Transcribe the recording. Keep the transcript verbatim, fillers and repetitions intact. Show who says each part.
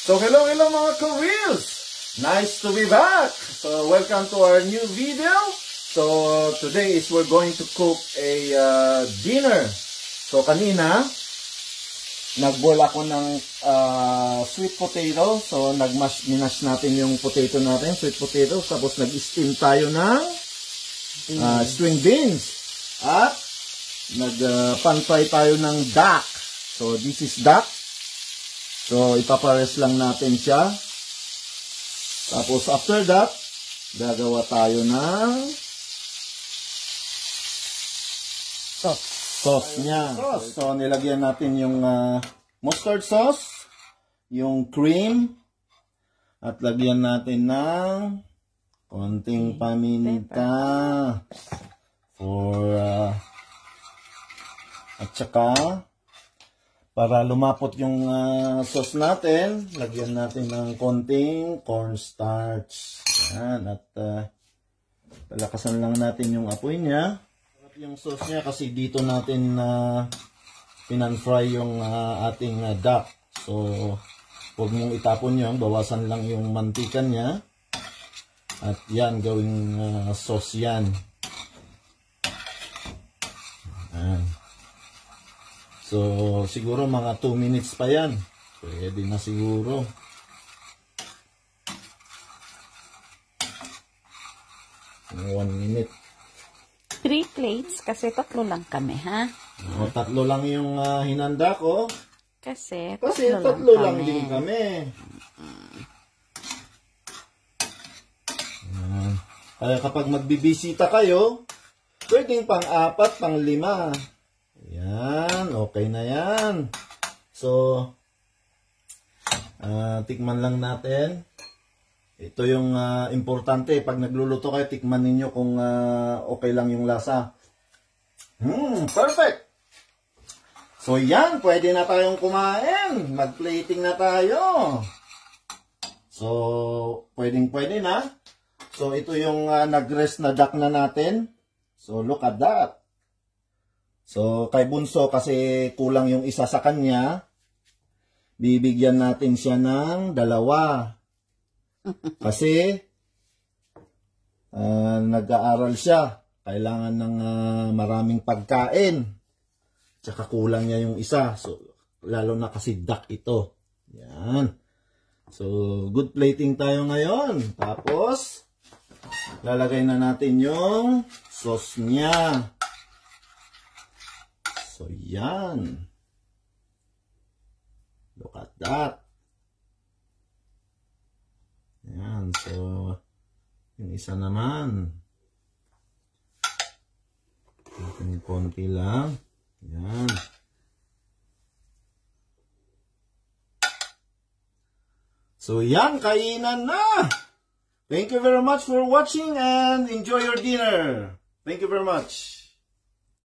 Speaker 1: So hello, hello mga ka-reels! Nice to be back! So welcome to our new video. So today is we're going to cook a uh, dinner. So kanina, nag-boil ako ng uh, sweet potato. So nag-mash minash natin yung potato natin, sweet potato. Tapos nag-steam tayo ng uh, string beans. At nag-pan-fry uh, tayo ng duck. So this is duck. So, ipapares lang natin siya. Tapos, after that, gagawa tayo ng sauce. Sauce niya. Sauce. So, nilagyan natin yung uh, mustard sauce, yung cream, at lagyan natin ng konting paminta for uh, at saka para lumapot yung uh, sauce natin, lagyan natin ng konting cornstarch. Yan. At uh, palakasan lang natin yung apoy niya. Yung sauce niya kasi dito natin uh, pinan-fry yung uh, ating uh, duck. So, huwag mong itapon yun. Bawasan lang yung mantika niya. At yan, gawing uh, sauce yan. Yan. So, siguro mga two minutes pa yan. Pwede na siguro. one minute.
Speaker 2: Three plates kasi tatlo lang kami, ha?
Speaker 1: O, tatlo lang yung uh, hinanda ko.
Speaker 2: Kasi,
Speaker 1: Kasi tatlo, tatlo lang, lang din kami. Uh, kaya kapag magbibisita kayo, pwedeng pang-apat, pang-lima. Yan, okay na yan. So, uh, tikman lang natin. Ito yung uh, importante. Pag nagluluto kayo, tikman ninyo kung uh, okay lang yung lasa. Hmm, perfect! So, yan, pwede na tayong kumain. Mag-plating na tayo. So, pwedeng pwede na. So, ito yung uh, nag-rest na duck na natin. So, look at that. So, kay Bunso kasi kulang yung isa sa kanya, bibigyan natin siya ng dalawa. Kasi, uh, nag-aaral siya. Kailangan ng uh, maraming pagkain. Tsaka kulang niya yung isa. So, lalo na kasi duck ito. Yan. So, good plating tayo ngayon. Tapos, lalagay na natin yung sauce niya. So, yan. Look at that. Yan. So, yung isa naman. Yung konti lang. Yan. So, yan. Kainan na. Thank you very much for watching and enjoy your dinner. Thank you very much.